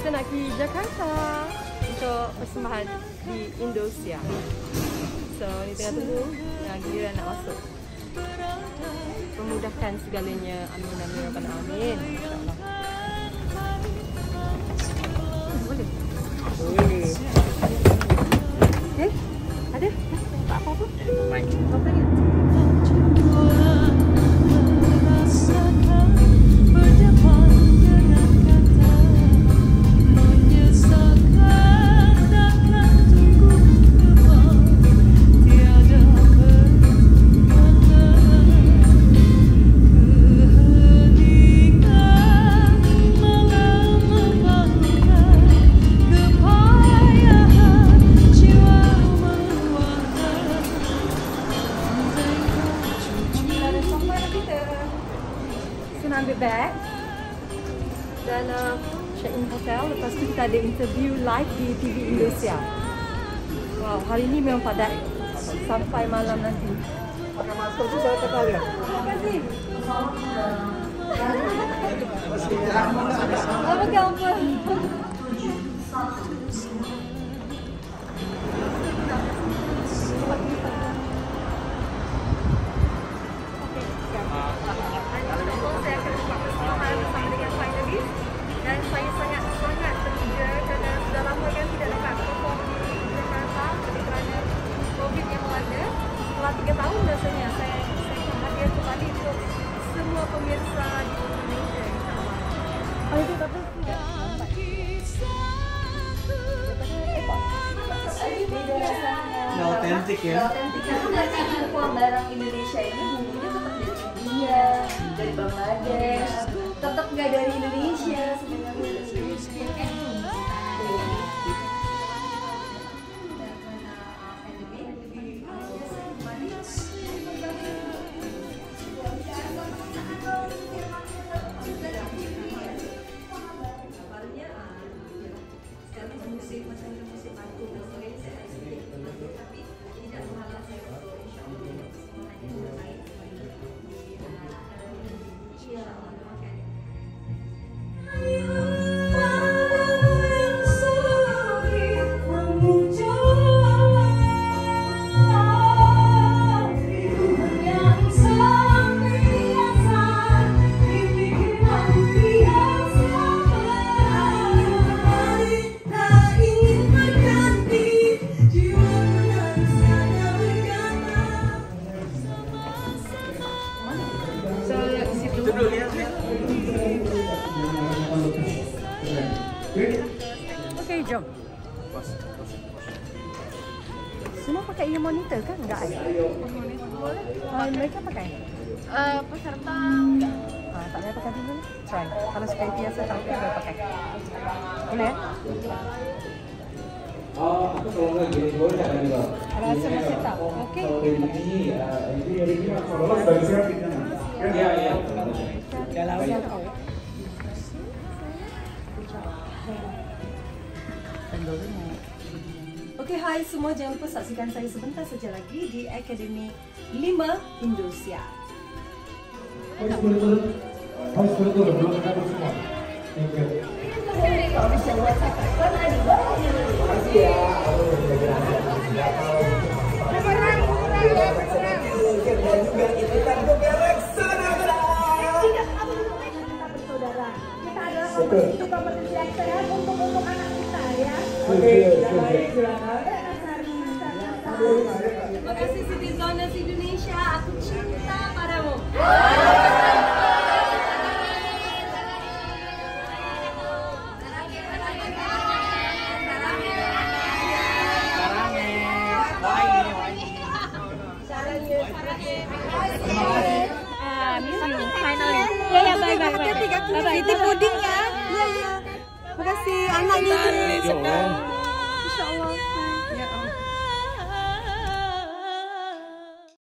kita nak pergi Jakarta untuk persembahan di Indosiar. So, ni tengah tunggu yang giliran nak masuk. Memudahkan segalanya. Amin, amin, rabbal alamin. InsyaAllah. Boleh? Boleh. Ada? Tak apa-apa? Apa lagi? Ambil beg dan check in hotel. Lepas tu kita ada interview live di TV Indosiar. Wow, hari ni memang padat sampai malam nanti. Pakai masker tu saya kata dia. Terima kasih. Apa gambar? Dan saya sangat terkejut kerana sudah lama kan tidak dapat perform di Jakarta kerana COVID yang melanda. Setelah 3 tahun rasanya saya hadir kembali untuk semua pemirsa di Indonesia, insyaAllah. Oh, itu tapi tidak nampak. Beda rasanya. Autentik ya. Autentik karena semua barang Indonesia ini bumbunya tetap dari India, dari Bangladesh, tetap nggak dari Indonesia sebenarnya. Okey, jom. Semua pakai ear monitor kan? Enggak ada. Boleh. Mereka pakai? Peserta tak payah pakai dulu. Try. Kalau sekali biasa tak boleh pakai. Boleh? Aku kalau nggak gini boleh tak juga. Rasa masih tak. Okey. Ya, ya. Okey, hai semua, jangan lupa saksikan saya sebentar saja lagi di Akademi 5 Indosiar. Harus betul, belum ketemu semua. Thank you. Makasih ya. Dan juga ikutan ke Belek sana. kita bersaudara. Kita adalah kompetisi yang sehat untuk anak kita ya. Oke, yang lain silakan. Terima kasih Citizeners Indonesia, aku cinta padamu. Itu puding ya. Iya, iya. Makasih anaknya. Insya Allah. Ya Allah.